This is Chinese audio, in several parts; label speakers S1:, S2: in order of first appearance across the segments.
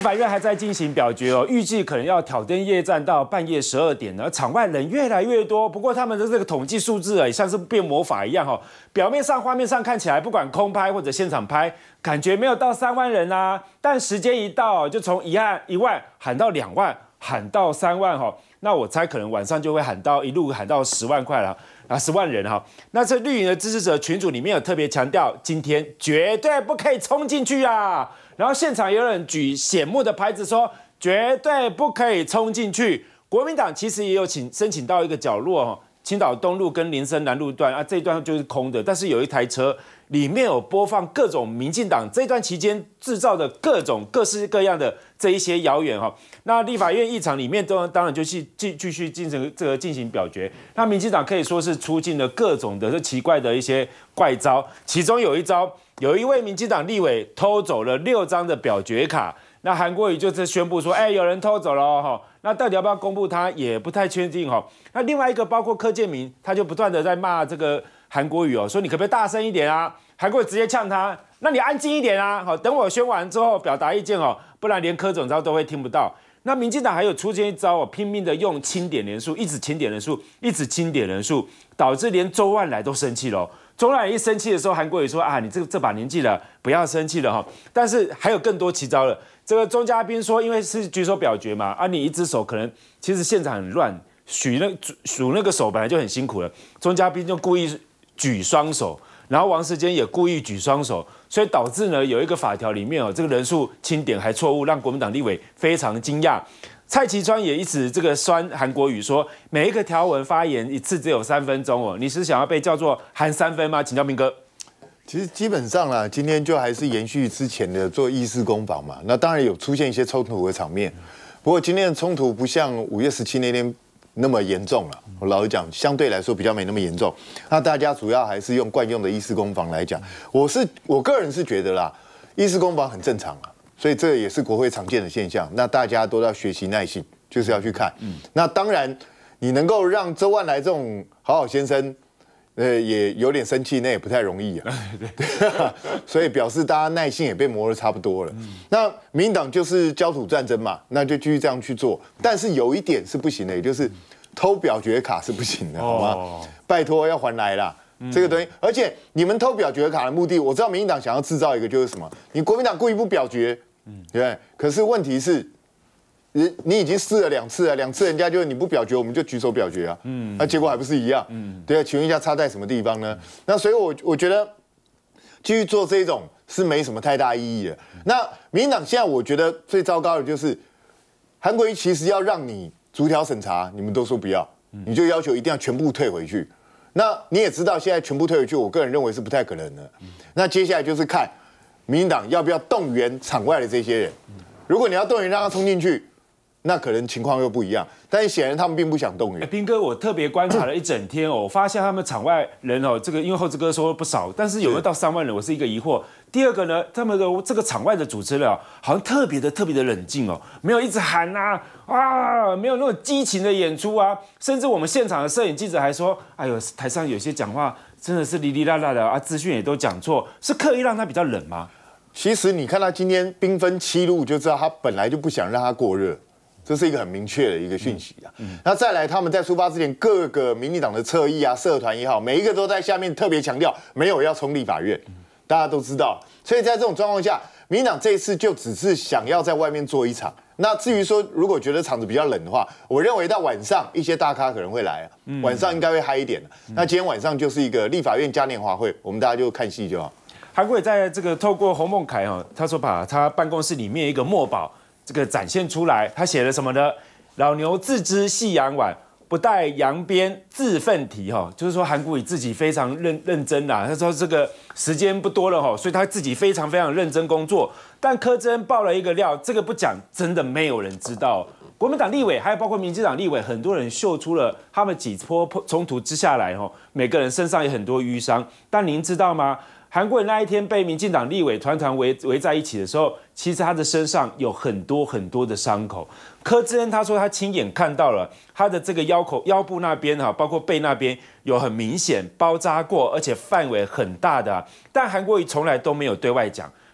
S1: 法院还在进行表决哦，预计可能要挑灯夜战到半夜12点呢。场外人越来越多，不过他们的这个统计数字也像是变魔法一样哦。表面上、画面上看起来，不管空拍或者现场拍，感觉没有到3万人啊。但时间一到，就从1万喊到2万，喊到3万哈。那我猜可能晚上就会一路喊到10万块了。10万人哈，那这绿营的支持者群组里面有特别强调，今天绝对不可以冲进去啊！然后现场有人举醒目的牌子说，绝对不可以冲进去。国民党其实也有申请到一个角落哈，青岛东路跟林森南路段啊，这一段就是空的，但是有一台车里面有播放各种民进党这段期间制造的各式各样的这一些谣言哈。那立法院议场里面当然就继续进行表决。那民进党可以说是出尽了各种的奇怪的一些怪招，其中有一招，有一位民进党立委偷走了6张的表决卡。那韩国瑜就是宣布说，有人偷走了哈。那到底要不要公布他也不太确定哈。那另外一个包括柯建銘，他就不断的在骂这个韩国瑜哦，说你可不可以大声一点啊？韩国瑜直接呛他，那你安静一点啊！好，等我宣完之后表达意见哦，不然连柯总召都会听不到。那民进党还有出现一招哦，拼命的用清点人数，一直清点人数，导致连周万来都生气了。周万来一生气的时候，韩国瑜说啊，你这把年纪了，不要生气了哈。但是还有更多奇招了。这个钟嘉宾说，因为是举手表决嘛，啊，你一只手可能其实现场很乱，数那个手本来就很辛苦了，钟嘉宾就故意举双手。然后王世坚也故意举双手，所以导致呢有一个法条里面哦，这个人数清点还错误，让国民党立委非常惊讶。蔡其川也一直这个酸韩国瑜说，每一个条文发言一次只有3分钟哦，你是想要被叫做含3分吗？请教明哥。
S2: 其实基本上啦，今天就还是延续之前的做议事攻防嘛。那当然有出现一些冲突的场面，不过今天的冲突不像5月17那天那么严重了，我老实讲，相对来说比较没那么严重。那大家主要还是用惯用的议事攻防来讲，我个人是觉得啦，议事攻防很正常啊，所以这也是国会常见的现象。那大家都要学习耐性，就是要去看。那当然，你能够让周万来这种好先生，也有点生气，那也不太容易啊。对，所以表示大家耐性也被磨得差不多了。那民进党就是焦土战争嘛，那就继续这样去做。但是有一点是不行的，也就是偷表决卡是不行的，好吗？拜托要还来啦。这个东西，而且你们偷表决卡的目的，我知道民进党想要制造一个就是什么，你国民党故意不表决，对不对？可是问题是，你已经试了2次了，2次人家就你不表决，我们就举手表决啊，那结果还不是一样，对啊？请问一下差在什么地方呢？那所以我觉得继续做这一种是没什么太大意义的。那民进党现在我觉得最糟糕的就是韩国瑜其实要让你逐条审查，你们都说不要，你就要求一定要全部退回去。那你也知道，现在全部退回去，我个人认为是不太可能的。那接下来就是看民进党要不要动员场外的这些人。如果你要动员让他冲进去，那可能情况又不一样，但是显然他们并不想动员。
S1: 斌哥，我特别观察了一整天哦，我发现他们场外人哦，这个因为后志哥说不少，但是有没有到3万人，我是一个疑惑。第二个呢，他们的这个场外的主持人哦，好像特别的冷静哦，没有一直喊啊，没有那种激情的演出啊，甚至我们现场的摄影记者还说，哎呦，台上有些讲话真的是哩哩啦啦的啊，资讯也都讲错，是刻意让他比较冷吗？
S2: 其实你看他今天兵分7路，就知道他本来就不想让他过热。这是一个很明确的一个讯息啊。那再来，他们在出发之前，各个民进党的侧翼啊、社团也好，每一个都在下面特别强调，没有要冲立法院，大家都知道。所以在这种状况下，民进党这一次就只是想要在外面做一场。那至于说，如果觉得场子比较冷的话，我认为到晚上一些大咖可能会来啊，晚上应该会嗨一点。那今天晚上就是一个立法院嘉年华会，我们大家就看戏就好。
S1: 韩国瑜在这个透过洪孟凯他说把他办公室里面一个墨宝。这个展现出来，他写了什么呢？老牛自知夕阳晚，不待扬鞭自奋蹄就是说韩国瑜自己非常认真啦。他说这个时间不多了所以他自己非常认真工作。但柯志恩爆了一个料，这个不讲真的没有人知道。国民党立委还有包括民进党立委，很多人秀出了他们几波冲突之下来每个人身上有很多淤伤。但您知道吗？韩国瑜那一天被民进党立委团围在一起的时候，其实他的身上有很多的伤口。柯志恩他说他亲眼看到了他的这个腰部那边包括背那边有很明显包扎过，而且范围很大的但韩国瑜从来都没有对外讲。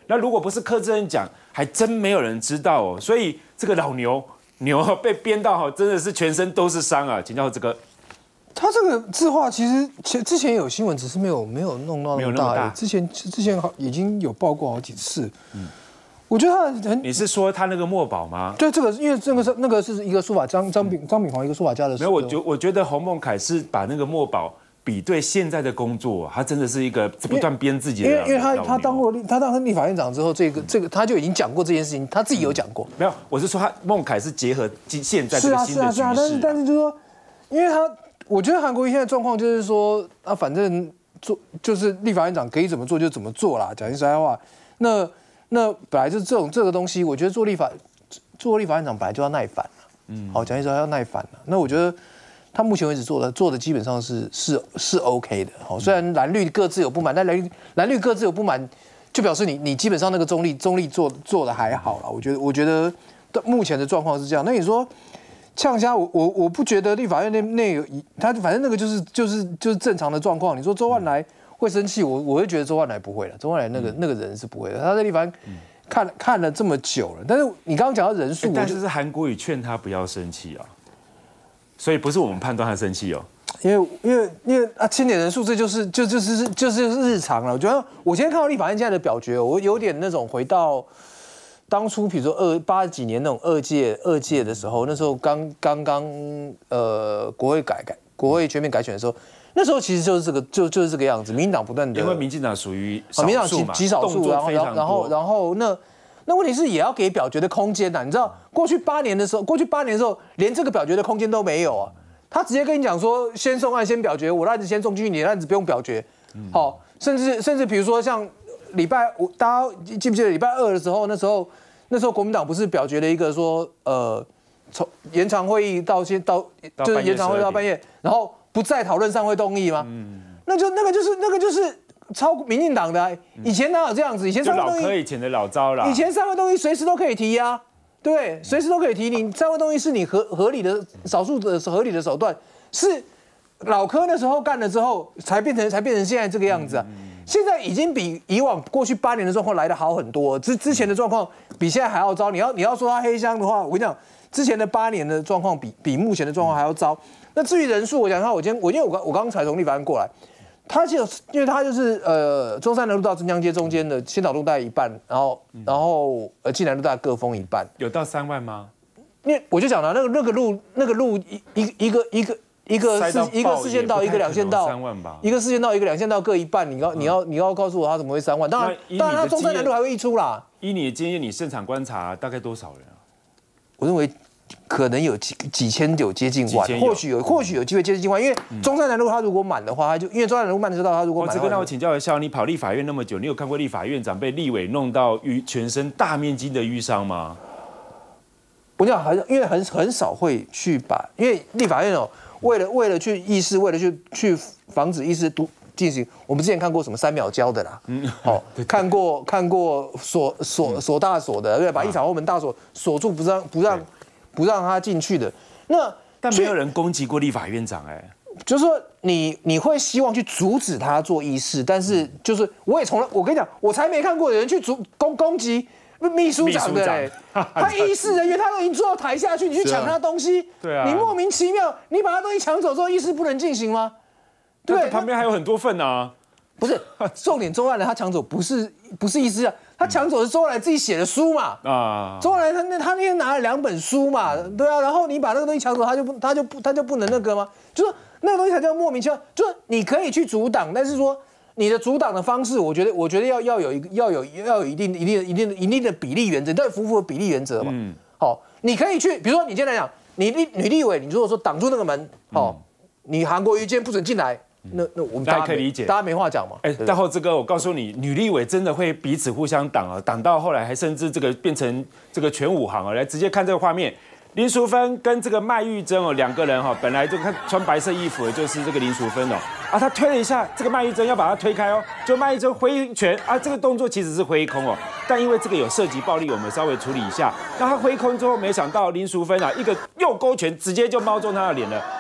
S1: 那如果不是柯志恩讲，还真没有人知道哦。所以这个老牛被编到真的是全身都是伤啊！请教这个。
S3: 他这个字画其实之前有新闻，只是没有弄到那么大。之前已经有报过好几次。我觉得他
S1: 你是说他那个墨宝吗？
S3: 对，这个因为那个是一个书法张炳煌一个书法家的。
S1: 没有，我觉得洪孟凯是把那个墨宝比对现在的工作，他真的是一个不断编自己的。
S3: 因为他当立法院长之后，这个他就已经讲过这件事情，他自己有讲过。
S1: 没有，我是说他孟凯是结合现在这个新的局势。
S3: 但是就是说，因为我觉得韩国瑜现在状况就是说啊，反正就是立法院长可以怎么做就怎么做啦。讲句实在话，那本来就是这个东西，我觉得做立法院长本来就要耐烦了。好，讲句实在话要耐烦了。那我觉得他目前为止做的基本上是 OK 的。好，虽然蓝绿各自有不满，但蓝绿各自有不满，就表示你基本上那个中立做的还好啦。我觉得目前的状况是这样。那你说？呛虾，我不觉得立法院内他反正那个就是正常的状况。你说周万来会生气，我会觉得周万来不会了。周万来那个人是不会的。他在立法院看了这么久了，但是你刚刚讲到人数，
S1: 但是韩国瑜劝他不要生气啊，所以不是我们判断他生气哦。
S3: 因为啊，清点人数这就是日常了。我觉得我今天看到立法院现在的表决，我有点那种回到。当初比如说80几年那种二届的时候，那时候刚国会全面改选的时候，那时候其实就是这个样子，民进党不断的，
S1: 因为民进党属于少数嘛，
S3: 极少数，然后那问题是也要给表决的空间呐。你知道过去8年的时候，连这个表决的空间都没有啊。他直接跟你讲说，先送案先表决，我的案子先送进去，你的案子不用表决。好，甚至比如说像。礼拜五，大家记不记得礼拜2的时候？那时候国民党不是表决了一个说，从延长会议就是延长会议到半夜，然后不再讨论上会动议吗？那个就是超民进党的、啊。以前哪有这样子？以前上会动议，
S1: 以前的老招啦。
S3: 以前上会动议随时都可以提啊，对，随时都可以提。你上会动议是你合理的少数的合理的手段，是老柯那时候干了之后才变成现在这个样子啊。现在已经比以往过去8年的状况来得好很多，之前的状况比现在还要糟。你要说他黑箱的话，我跟你讲，之前的8年的状况比目前的状况还要糟。那至于人数，我讲一下，我刚才从立法院过来，因为他就是中山南路到镇江街中间的先导路大概一半，然后济南路大概各封一半。
S1: 有到3万吗？
S3: 因为我就讲了，那个路一个4线道，一个2线道，3万吧。一个4线道，一个2线道各一半。你要告诉我他怎么会3万？当然他中山南路还会溢出啦。
S1: 依你的经验，你现场观察大概多少人啊？
S3: 我认为可能有几千，有接近万，或许有机会接近万。因为中山南路它如果满的话，因为中山南路慢车道它如果满，
S1: 那我请教一下，你跑立法院那么久，你有看过立法院长被立委弄到全身大面积的淤伤吗？
S3: 我讲因为很少会去因为立法院为了去议事，为了去防止议事进行，我们之前看过什么3秒胶的啦，看过锁大锁的，对，把议场后门大锁住，不让他进去的。
S1: 但没有人攻击过立法院长
S3: 就是说你会希望去阻止他做议事，但是就是我跟你讲，我才没看过有人去攻击。秘书长的他议事人员他都已经坐到台下去，你去抢他东西，
S1: 对啊，
S3: 你莫名其妙，你把他东西抢走之后，议事不能进行吗？
S1: 对，旁边还有很多份啊。
S3: 不是，重点周万来他抢走不是议事啊，他抢走是周万来自己写的书嘛。周万来他那天拿了2本书嘛，对啊，然后你把那个东西抢走，他就不能那个吗？就是那个东西才叫莫名其妙，就是你可以去阻挡，但是说。你的阻挡的方式，我觉得要有一定的比例原则，到底符不符合比例原则嘛？好，你可以去，比如说你今天来讲，女立委，你如果说挡住那个门，你韩国瑜今天不准进来，那我们
S1: 大家可以理解，
S3: 大家没话讲嘛。
S1: 然后这个我告诉你，女立委真的会彼此互相挡啊，挡到后来还甚至这个变成这个全武行啊，来直接看这个画面。林淑芬跟这个麦玉珍2个人本来就穿白色衣服的就是这个林淑芬他推了一下这个麦玉珍要把他推开就麦玉珍挥拳这个动作其实是挥空但因为这个有涉及暴力，我们稍微处理一下。那他挥空之后，没想到林淑芬一个右勾拳直接就猫中他的脸了。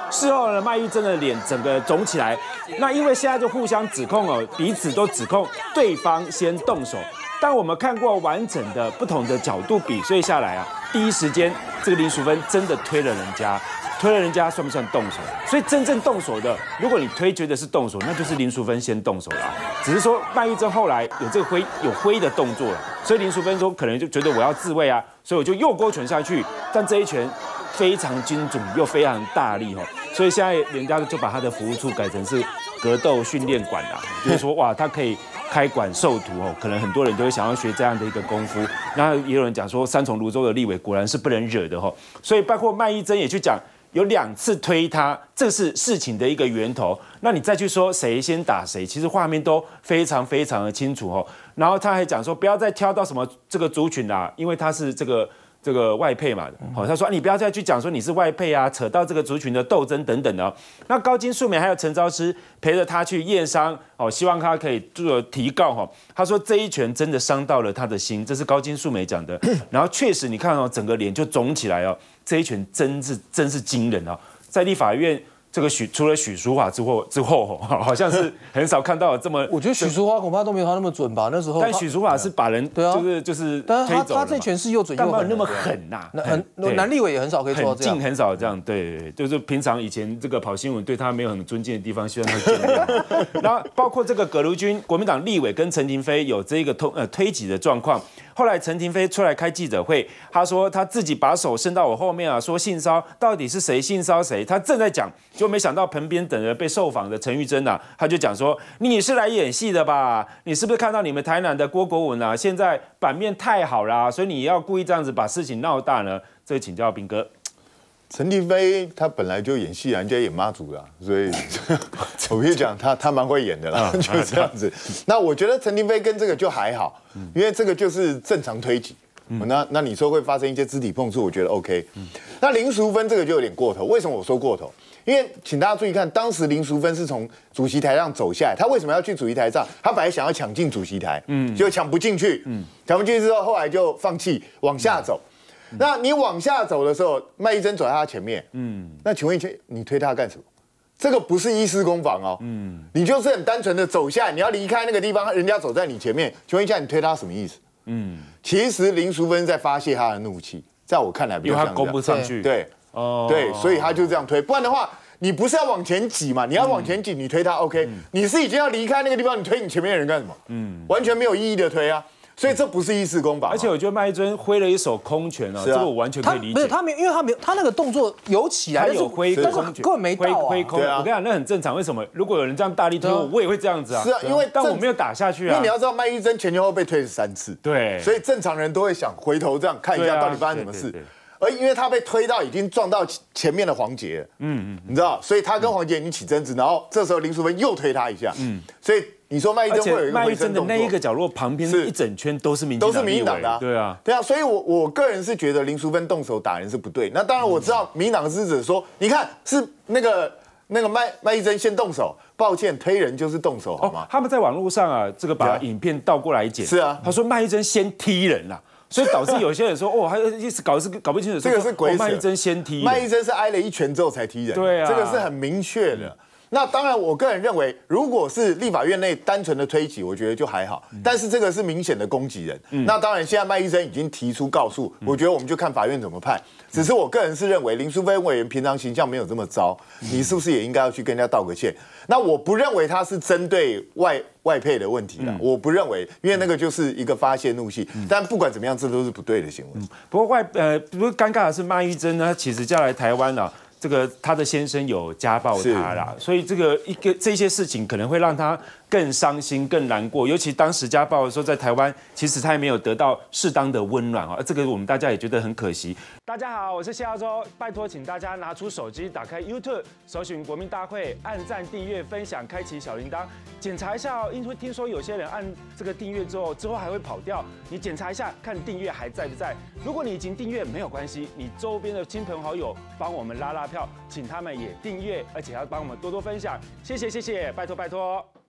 S1: 事后呢，麦玉珍的脸整个肿起来。那因为现在就互相指控哦，彼此都指控对方先动手。但我们看过完整的不同的角度比对下来啊，第一时间这个林淑芬真的推了人家。推了人家算不算动手？所以真正动手的，如果你推觉得是动手，那就是林淑芬先动手啦。只是说麦玉珍后来有这个挥的动作了，所以林淑芬说可能就觉得我要自卫啊，所以我就右勾拳下去，但这一拳非常精准又非常大力哦，所以现在人家就把他的服务处改成是格斗训练馆啦，就是说哇，他可以开馆授徒哦，可能很多人都会想要学这样的一个功夫。那也有人讲说，三重泸州的立委果然是不能惹的哦，所以包括麦玉珍也去讲。有2次推他，这是事情的一个源头。那你再去说谁先打谁，其实画面都非常非常的清楚哦。然后他还讲说，不要再挑到什么这个族群啦，因为他是这个外配嘛，好，他说你不要再去讲说你是外配啊，扯到这个族群的斗争等等的哦。那高金素梅还有陈昭之陪着他去验伤哦，希望他可以做提告哈。他说这一拳真的伤到了他的心，这是高金素梅讲的。然后确实你看哦，整个脸就肿起来哦。这一拳真是惊人啊！在立法院这个除了许淑华之后，好像是很少看到这么。我
S3: 觉得许淑华恐怕都没有他那么准吧，那时候。
S1: 但许淑华是把人就是
S3: 但是
S1: 推走了嘛。
S3: 他这拳是又准又狠，
S1: 但没有那么狠呐。
S3: 南立委也很少可以做到这样，
S1: 很少这样。对，就是平常以前这个跑新闻对他没有很尊敬的地方，希望他见谅。然后包括这个葛如君，国民党立委跟陈亭妃有这个推挤的状况。后来陈亭妃出来开记者会，他说他自己把手伸到我后面啊，说性骚到底是谁性骚谁？他正在讲，就没想到旁边等着被受访的陈玉珍啊，他就讲说你是来演戏的吧？你是不是看到你们台南的郭国文啊，现在版面太好啦，所以你要故意这样子把事情闹大呢？这个请教彬哥。
S2: 陈亭妃她本来就演戏啊，人家演妈祖啦，所以我必须讲她蛮会演的啦，就是这样子。那我觉得陈亭妃跟这个就还好，因为这个就是正常推挤。那你说会发生一些肢体碰触，我觉得 OK。那林淑芬这个就有点过头，为什么我说过头？因为请大家注意看，当时林淑芬是从主席台上走下来，她为什么要去主席台上？她本来想要抢进主席台，结果抢不进去，抢不进去之后，后来就放弃往下走。那你往下走的时候，麦玉珍走在他前面，那请问你推他干什么？这个不是医师攻防哦，你就是很单纯的走下来，你要离开那个地方，人家走在你前面，请问一下，你推他什么意思？其实林淑芬在发泄他的怒气，在我看来比较像这样，
S1: 因为他攻不上去，
S2: 对，对，所以他就这样推，不然的话，你不是要往前挤嘛？你要往前挤，你推他 OK，你是已经要离开那个地方，你推你前面的人干什么？完全没有意义的推啊。所以这不是意识攻防，
S1: 而且我觉得麦玉珍挥了一手空拳哦，这个我完全可以理解。
S3: 不是他没有，因为他那个动作有起来，
S1: 他有挥空拳，
S3: 根本没到啊。
S1: 挥空，我跟你讲，那很正常。为什么？如果有人这样大力推我，我也会这样子啊。
S2: 是啊，因为
S1: 但我没有打下去啊。
S2: 因为你要知道，麦玉珍前前后后被推了3次，
S1: 对，
S2: 所以正常人都会想回头这样看一下到底发生什么事。而因为他被推到已经撞到前面的黄杰，你知道，所以他跟黄杰已经起争执，然后这时候林淑芬又推他一下，所以你说麦玉珍会有一个回身动作，
S1: 那一个角落旁边一整圈都是民进党的，
S2: 对啊，所以我个人是觉得林淑芬动手打人是不对。那当然我知道民进党的支持者说，你看是那个麦玉珍先动手，抱歉，推人就是动手，好吗？
S1: 他们在网络上啊，这个把影片倒过来剪，
S2: 是啊，
S1: 他说麦玉珍先踢人啦。所以导致有些人说，还一直搞不清楚。
S2: 这个是鬼扯。
S1: 麦玉珍先踢，
S2: 麦玉珍是挨了1拳之后才踢人，
S1: 对啊，
S2: 这个是很明确的。那当然，我个人认为，如果是立法院内单纯的推挤，我觉得就还好。但是这个是明显的攻击人。那当然，现在麦玉珍已经提出告诉，我觉得我们就看法院怎么判。只是我个人是认为，林淑芬委员平常形象没有这么糟，你是不是也应该要去跟人家道个歉？那我不认为他是针对外配的问题了，我不认为，因为那个就是一个发泄怒气。但不管怎么样，这都是不对的行为。
S1: 不过不过尴尬的是，麦玉珍呢，其实嫁来台湾了。这个他的先生有家暴他啦，所以这些事情可能会让他更伤心、更难过。尤其当时家暴的时候，在台湾，其实他也没有得到适当的温暖啊，这个我们大家也觉得很可惜。大家好，我是谢耀洲，拜托请大家拿出手机，打开 YouTube， 搜寻国民大会，按赞、订阅、分享，开启小铃铛，检查一下哦，因为听说有些人按这个订阅之后还会跑掉，你检查一下看订阅还在不在。如果你已经订阅没有关系，你周边的亲朋好友帮我们拉票，请他们也订阅，而且要帮我们多多分享，谢谢，拜托。